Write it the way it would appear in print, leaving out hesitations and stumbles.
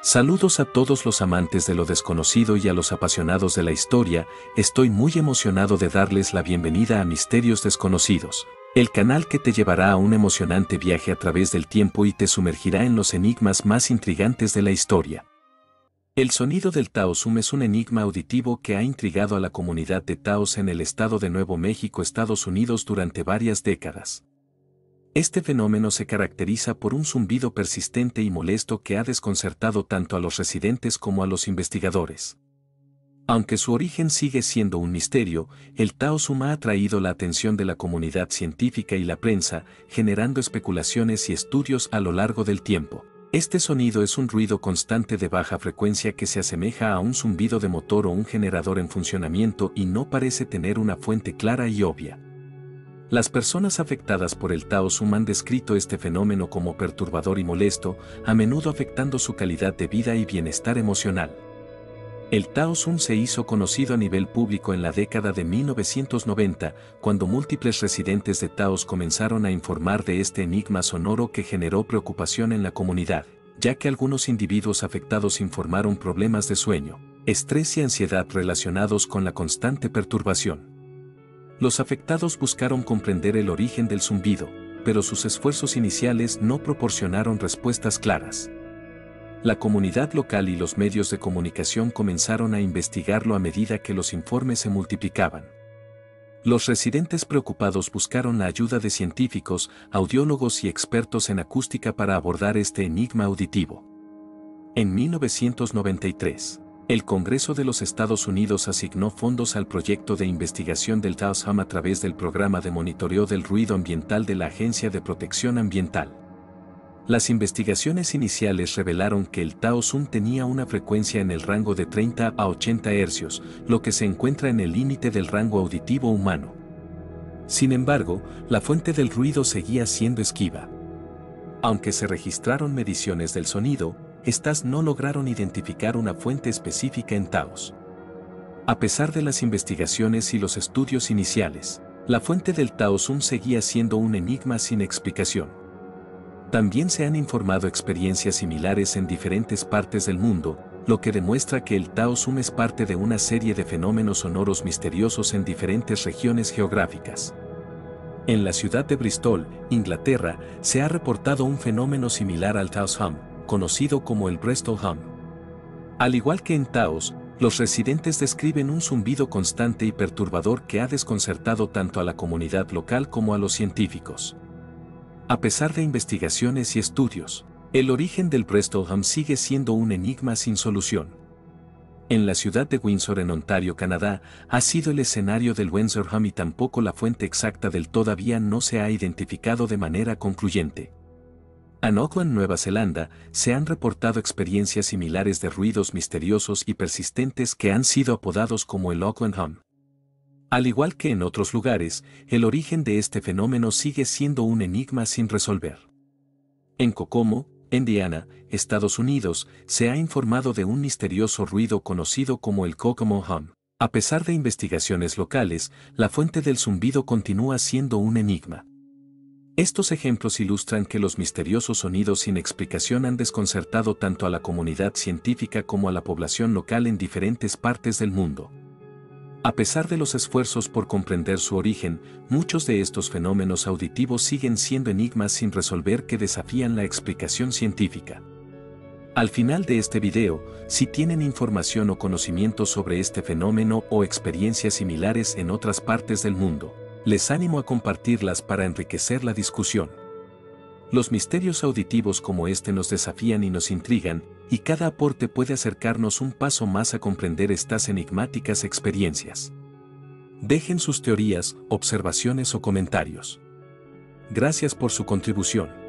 Saludos a todos los amantes de lo desconocido y a los apasionados de la historia. Estoy muy emocionado de darles la bienvenida a Misterios Desconocidos, el canal que te llevará a un emocionante viaje a través del tiempo y te sumergirá en los enigmas más intrigantes de la historia. El sonido del Taossum es un enigma auditivo que ha intrigado a la comunidad de Taos en el estado de Nuevo México, Estados Unidos, durante varias décadas. Este fenómeno se caracteriza por un zumbido persistente y molesto que ha desconcertado tanto a los residentes como a los investigadores. Aunque su origen sigue siendo un misterio, el Taossum ha atraído la atención de la comunidad científica y la prensa, generando especulaciones y estudios a lo largo del tiempo. Este sonido es un ruido constante de baja frecuencia que se asemeja a un zumbido de motor o un generador en funcionamiento y no parece tener una fuente clara y obvia. Las personas afectadas por el Taossum han descrito este fenómeno como perturbador y molesto, a menudo afectando su calidad de vida y bienestar emocional. El Taossum se hizo conocido a nivel público en la década de 1990, cuando múltiples residentes de Taos comenzaron a informar de este enigma sonoro que generó preocupación en la comunidad, ya que algunos individuos afectados informaron problemas de sueño, estrés y ansiedad relacionados con la constante perturbación. Los afectados buscaron comprender el origen del zumbido, pero sus esfuerzos iniciales no proporcionaron respuestas claras. La comunidad local y los medios de comunicación comenzaron a investigarlo a medida que los informes se multiplicaban. Los residentes preocupados buscaron la ayuda de científicos, audiólogos y expertos en acústica para abordar este enigma auditivo. En 1993, el Congreso de los Estados Unidos asignó fondos al proyecto de investigación del Taossum a través del programa de monitoreo del ruido ambiental de la Agencia de Protección Ambiental. Las investigaciones iniciales revelaron que el Taossum tenía una frecuencia en el rango de 30 a 80 Hz, lo que se encuentra en el límite del rango auditivo humano. Sin embargo, la fuente del ruido seguía siendo esquiva. Aunque se registraron mediciones del sonido, estas no lograron identificar una fuente específica en Taos. A pesar de las investigaciones y los estudios iniciales, la fuente del Taossum seguía siendo un enigma sin explicación. También se han informado experiencias similares en diferentes partes del mundo, lo que demuestra que el Taossum es parte de una serie de fenómenos sonoros misteriosos en diferentes regiones geográficas. En la ciudad de Bristol, Inglaterra, se ha reportado un fenómeno similar al Taossum, conocido como el Bristol Hum. Al igual que en Taos, los residentes describen un zumbido constante y perturbador que ha desconcertado tanto a la comunidad local como a los científicos. A pesar de investigaciones y estudios, el origen del Bristol Hum sigue siendo un enigma sin solución. En la ciudad de Windsor, en Ontario, Canadá, ha sido el escenario del Windsor Hum y tampoco la fuente exacta del todavía no se ha identificado de manera concluyente. En Auckland, Nueva Zelanda, se han reportado experiencias similares de ruidos misteriosos y persistentes que han sido apodados como el Auckland Hum. Al igual que en otros lugares, el origen de este fenómeno sigue siendo un enigma sin resolver. En Kokomo, Indiana, Estados Unidos, se ha informado de un misterioso ruido conocido como el Kokomo Hum. A pesar de investigaciones locales, la fuente del zumbido continúa siendo un enigma. Estos ejemplos ilustran que los misteriosos sonidos sin explicación han desconcertado tanto a la comunidad científica como a la población local en diferentes partes del mundo. A pesar de los esfuerzos por comprender su origen, muchos de estos fenómenos auditivos siguen siendo enigmas sin resolver que desafían la explicación científica. Al final de este video, si tienen información o conocimiento sobre este fenómeno o experiencias similares en otras partes del mundo, les animo a compartirlas para enriquecer la discusión. Los misterios auditivos como este nos desafían y nos intrigan, y cada aporte puede acercarnos un paso más a comprender estas enigmáticas experiencias. Dejen sus teorías, observaciones o comentarios. Gracias por su contribución.